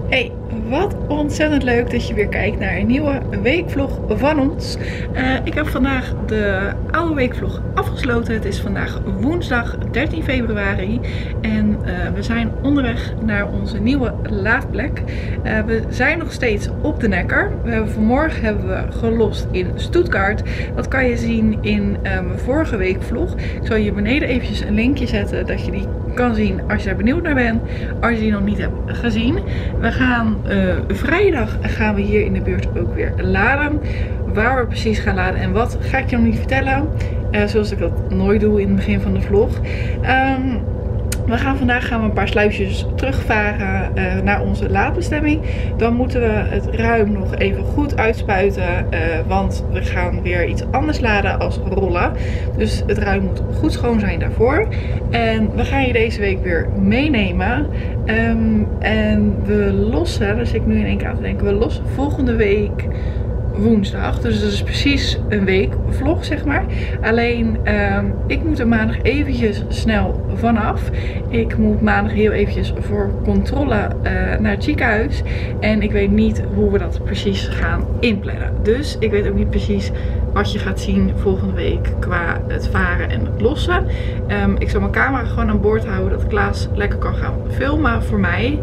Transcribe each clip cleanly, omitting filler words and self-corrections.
Hey, wat ontzettend leuk dat je weer kijkt naar een nieuwe weekvlog van ons. Ik heb vandaag de oude weekvlog afgesloten. Het is vandaag woensdag 13 februari en we zijn onderweg naar onze nieuwe laadplek. We zijn nog steeds op de Neckar. Vanmorgen hebben we gelost in Stuttgart. Dat kan je zien in mijn vorige weekvlog. Ik zal je beneden eventjes een linkje zetten dat je die kan zien als je er benieuwd naar bent. Als je die nog niet hebt gezien. We gaan vrijdag gaan we hier in de buurt ook weer laden. Waar we precies gaan laden en wat ga ik je nog niet vertellen. Zoals ik dat nooit doe in het begin van de vlog. Vandaag gaan we een paar sluisjes terugvaren naar onze laadbestemming. Dan moeten we het ruim nog even goed uitspuiten. Want we gaan weer iets anders laden als rollen. Dus het ruim moet goed schoon zijn daarvoor. En we gaan je deze week weer meenemen. En we lossen, dus ik nu in één keer aan te denken. We lossen volgende week woensdag. Dus dat is precies een week vlog, zeg maar. Alleen ik moet er maandag eventjes snel vanaf. Ik moet maandag heel eventjes voor controle naar het ziekenhuis. En ik weet niet hoe we dat precies gaan inplannen. Dus ik weet ook niet precies wat je gaat zien volgende week qua het varen en het lossen. Ik zal mijn camera gewoon aan boord houden, dat Klaas lekker kan gaan filmen voor mij.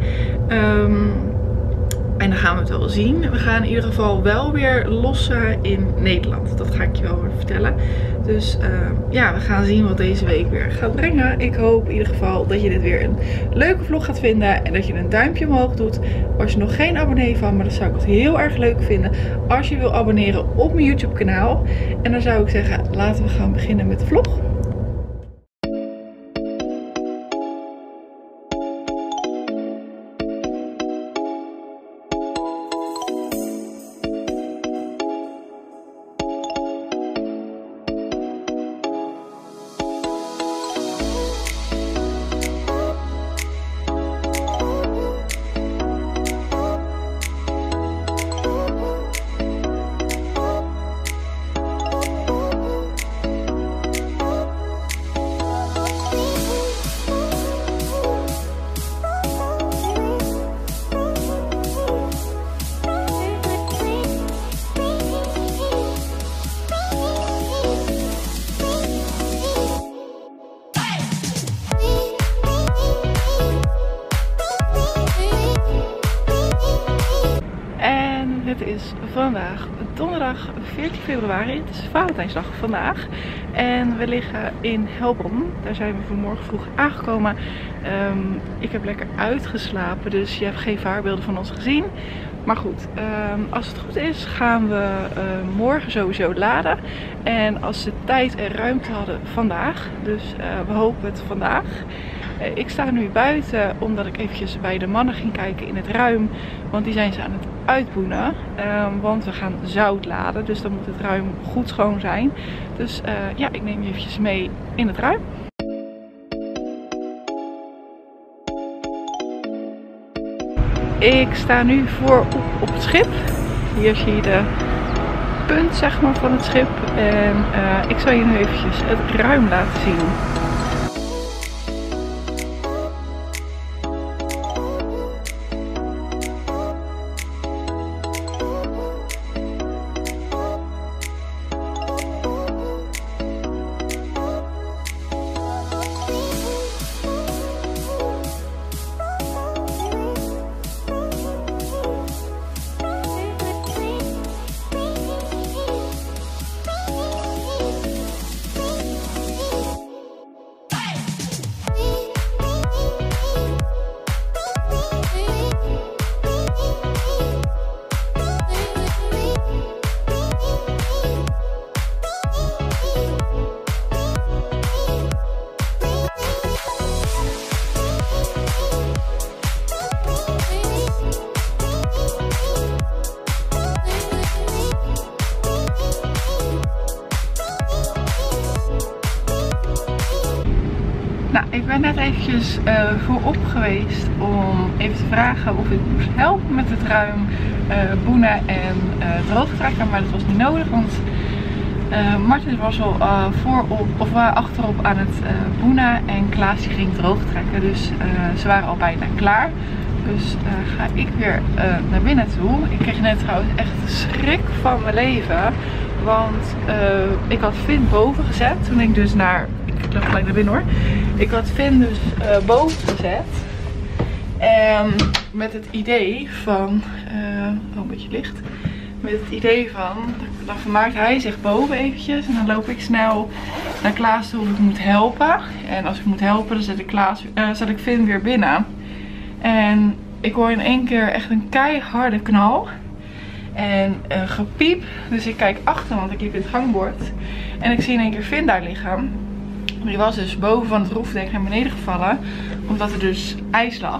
En dan gaan we het wel zien. We gaan in ieder geval wel weer lossen in Nederland. Dat ga ik je wel weer vertellen. Dus ja, we gaan zien wat deze week weer gaat brengen. Ik hoop in ieder geval dat je dit weer een leuke vlog gaat vinden. En dat je een duimpje omhoog doet. Was je nog geen abonnee van, maar dan zou ik het heel erg leuk vinden als je wil abonneren op mijn YouTube kanaal. En dan zou ik zeggen, laten we gaan beginnen met de vlog. Het is vandaag donderdag 14 februari. Het is Valentijnsdag vandaag. En we liggen in Helbron. Daar zijn we vanmorgen vroeg aangekomen. Ik heb lekker uitgeslapen, dus je hebt geen vaarbeelden van ons gezien. Maar goed, als het goed is gaan we morgen sowieso laden. En als ze tijd en ruimte hadden vandaag. Dus we hopen het vandaag. Ik sta nu buiten omdat ik eventjes bij de mannen ging kijken in het ruim. Want die zijn ze aan het uitboenen. Want we gaan zout laden. Dus dan moet het ruim goed schoon zijn. Dus ja, ik neem je eventjes mee in het ruim. Ik sta nu voorop op het schip. Hier zie je de punt, zeg maar, van het schip. En ik zal je nu eventjes het ruim laten zien. Nou, ik ben net eventjes voorop geweest om even te vragen of ik moest helpen met het ruim boenen en droogtrekken, maar dat was niet nodig, want Martin was al achterop aan het boenen en Klaas die ging droogtrekken, dus ze waren al bijna klaar. Dus ga ik weer naar binnen toe. Ik kreeg net trouwens echt de schrik van mijn leven. Want ik had Finn boven gezet. Toen ik dus ik loop gelijk naar binnen hoor. Ik had Finn dus boven gezet. Met het idee van... een beetje licht. Met het idee van... Dan vermaakt hij zich boven eventjes. En dan loop ik snel naar Klaas toe of ik moet helpen. En als ik moet helpen dan zet ik Finn weer binnen. En ik hoor in één keer echt een keiharde knal. En een gepiep. Dus ik kijk achter, want ik liep in het gangbord. En ik zie in één keer Finn daar liggen. Die was dus boven van het roefdek naar beneden gevallen. Omdat er dus ijs lag.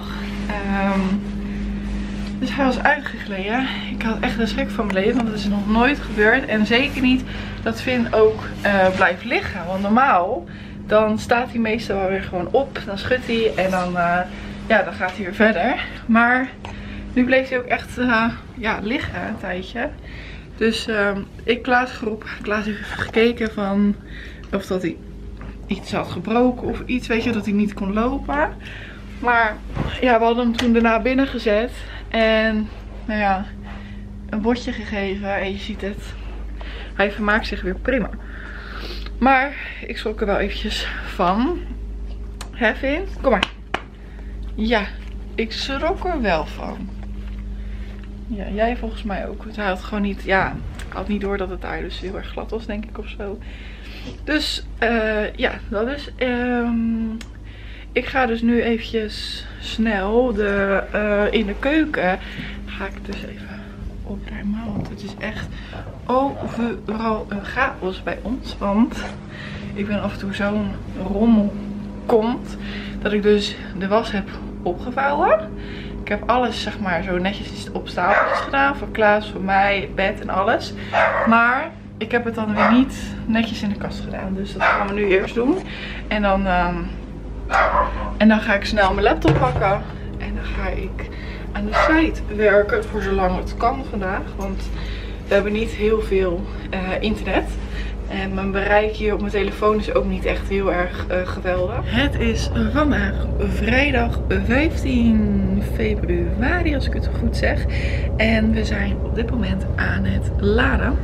Dus hij was uitgegleden. Ik had echt de schrik van mijn leven. Want dat is nog nooit gebeurd. En zeker niet dat Finn ook blijft liggen. Want normaal, dan staat hij meestal wel weer gewoon op. Dan schudt hij en dan gaat hij weer verder. Maar nu bleef hij ook echt liggen een tijdje. Dus ik Klaas geroepen. Klaas heeft even gekeken van of dat hij iets had gebroken of iets, weet je, dat hij niet kon lopen. Maar ja, we hadden hem toen daarna binnen gezet. En nou ja, een bordje gegeven. En je ziet het. Hij vermaakt zich weer prima. Maar ik schrok er wel eventjes van. Hè, Finn? Kom maar. Ja, ik schrok er wel van. Ja, jij volgens mij ook. Hij had gewoon niet, hij had niet door dat het daar dus heel erg glad was, denk ik, of zo. Dus, dat is. Ik ga dus nu eventjes snel in de keuken. Ga ik dus even opruimen, want het is echt overal een chaos bij ons. Want ik ben af en toe zo'n rommelkont dat ik dus de was heb opgevouwen. Ik heb alles zeg maar zo netjes op stapeltjes gedaan. Voor Klaas, voor mij, het bed en alles. Maar ik heb het dan weer niet netjes in de kast gedaan. Dus dat gaan we nu eerst doen. En dan ga ik snel mijn laptop pakken. En dan ga ik aan de site werken voor zolang het kan vandaag. Want we hebben niet heel veel internet. En mijn bereik hier op mijn telefoon is ook niet echt heel erg geweldig. Het is vandaag vrijdag 15 februari, als ik het goed zeg. En we zijn op dit moment aan het laden.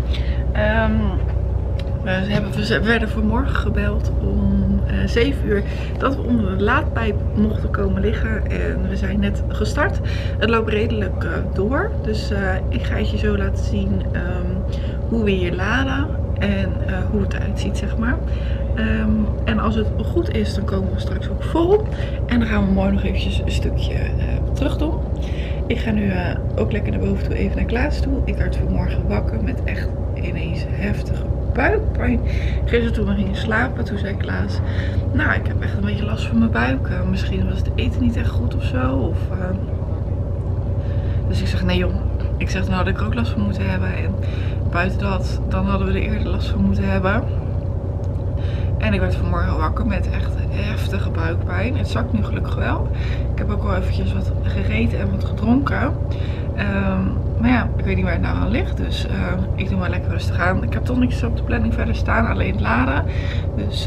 We werden vanmorgen gebeld om 7 uur dat we onder de laadpijp mochten komen liggen. En we zijn net gestart. Het loopt redelijk door. Dus ik ga het je zo laten zien hoe we hier laden. En hoe het eruit ziet, zeg maar. En als het goed is, dan komen we straks ook vol. En dan gaan we mooi nog eventjes een stukje terug doen. Ik ga nu ook lekker naar boven toe, even naar Klaas toe. Ik werd vanmorgen wakker met echt ineens heftige buikpijn. Gisteren toen we gingen slapen, toen zei Klaas, nou, ik heb echt een beetje last van mijn buik. Misschien was het eten niet echt goed of zo. Dus ik zeg, nee joh. Ik zeg, dan had ik er ook last van moeten hebben. En buiten dat, dan hadden we er eerder last van moeten hebben. En ik werd vanmorgen wakker met echt heftige buikpijn. Het zakt nu gelukkig wel. Ik heb ook al eventjes wat gegeten en wat gedronken. Maar ja, ik weet niet waar het nou aan ligt. Dus ik doe maar lekker rustig aan. Ik heb toch niks op de planning verder staan. Alleen het laden. Dus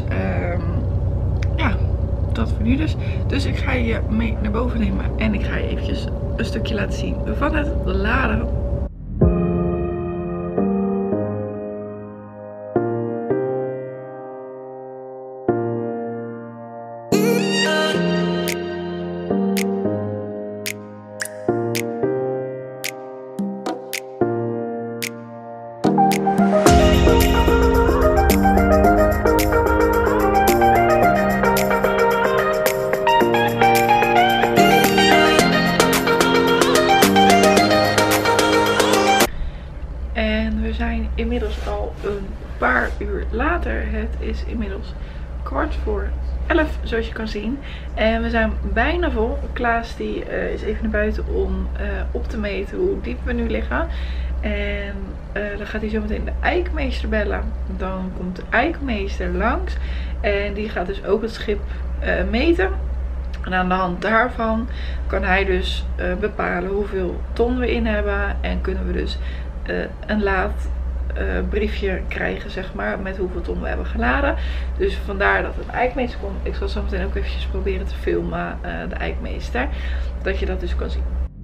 dat voor nu dus. Dus ik ga je mee naar boven nemen. En ik ga je eventjes een stukje laten zien van het laden. Inmiddels al een paar uur later. Het is inmiddels 11:15, zoals je kan zien. En we zijn bijna vol. Klaas die is even naar buiten om op te meten hoe diep we nu liggen. En dan gaat hij zo meteen de eikmeester bellen. Dan komt de eikmeester langs. En die gaat dus ook het schip meten. En aan de hand daarvan kan hij dus bepalen hoeveel ton we in hebben. En kunnen we dus een laad briefje krijgen, zeg maar, met hoeveel ton we hebben geladen. Dus vandaar dat het eikmeester komt. Ik zal zo meteen ook eventjes proberen te filmen, de eikmeester, dat je dat dus kan zien.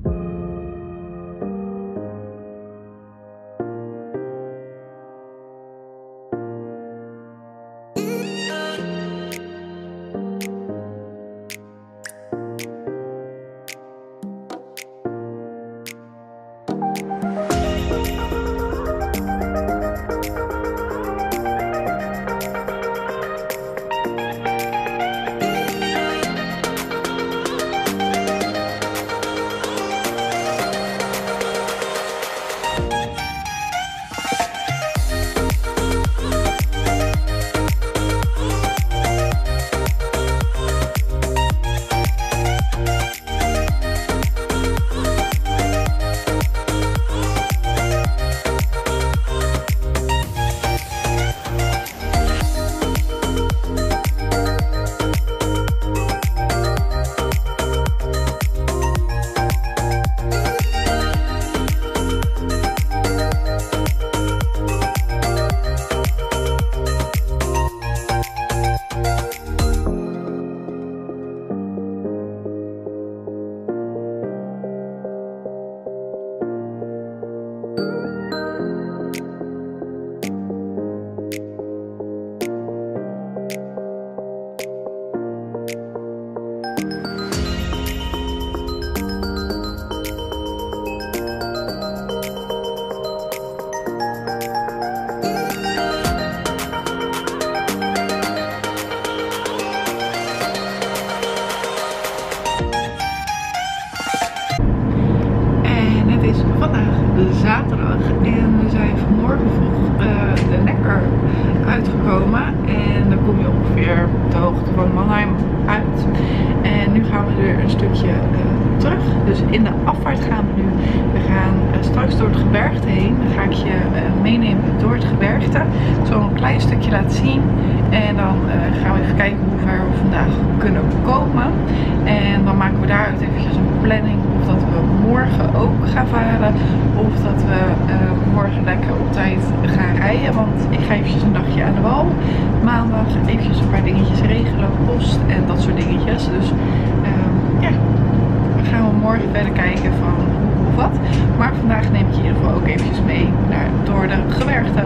Zaterdag en we zijn vanmorgen vroeg de Neckar uitgekomen en dan kom je ongeveer op de hoogte van Mannheim uit en nu gaan we weer een stukje terug, dus in de afvaart gaan we nu. We gaan straks door het gebergte heen, dan ga ik je meenemen door het gebergte, ik zal een klein stukje laten zien en dan gaan we even kijken hoe ver we vandaag kunnen komen en dan maken we daaruit eventjes een planning of dat we morgen ook gaan varen of dat we morgen lekker op tijd gaan rijden, want ik ga eventjes een dagje aan de wal. Maandag eventjes een paar dingetjes regelen, post en dat soort dingetjes. Dus ja, dan gaan we morgen verder kijken van hoe of wat. Maar vandaag neem ik je in ieder geval ook eventjes mee door de gebergte.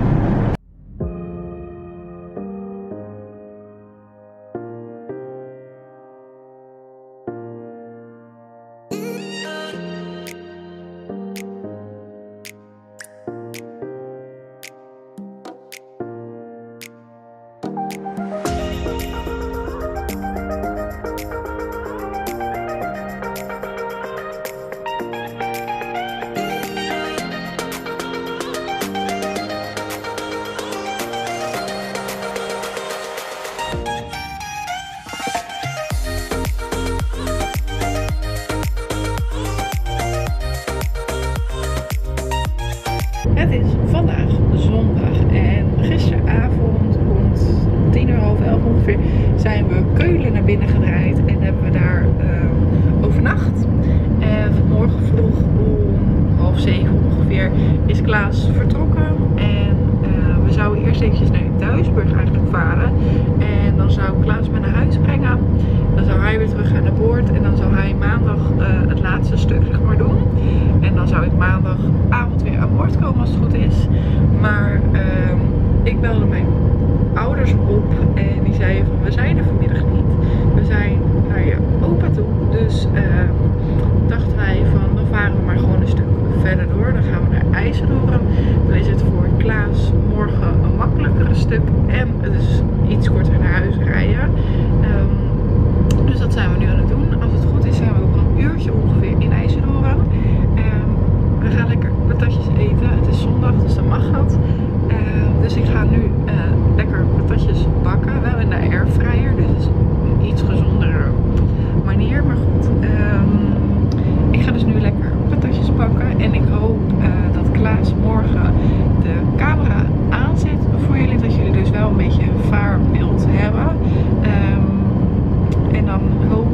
Het is vandaag zondag en gisteravond rond 10:30 ongeveer zijn we Keulen naar binnen gedraaid en hebben we daar overnacht. En vanmorgen vroeg om 6:30 ongeveer is Klaas vertrokken en we zouden eerst eventjes naar Duisburg eigenlijk varen en dan zou Klaas me naar huis brengen. Dan zou hij weer terug gaan naar boord en dan zou hij maandag het laatste stuk zeg maar doen. En dan zou ik maandagavond weer aan boord komen als het goed is. Maar ik belde mijn ouders op en die zeiden van we zijn er vanmiddag niet. We zijn naar je opa toe. Dus dachten wij van dan varen we maar gewoon een stuk verder door. Dan gaan we naar IJsseldoorn. Dan is het voor Klaas morgen een makkelijkere stuk. En het is iets korter naar huis rijden.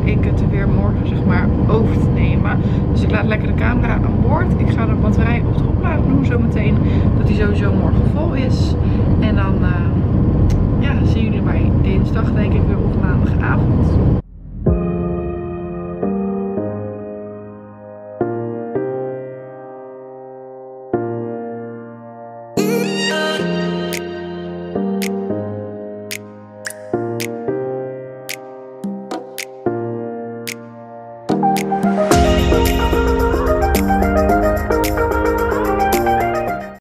ik het er weer morgen zeg maar over te nemen. Dus ik laat lekker de camera aan boord. Ik ga de batterij op de oplader doen zometeen. Dat die sowieso morgen vol is. En dan ja, zien jullie mij dinsdag denk ik weer of maandagavond.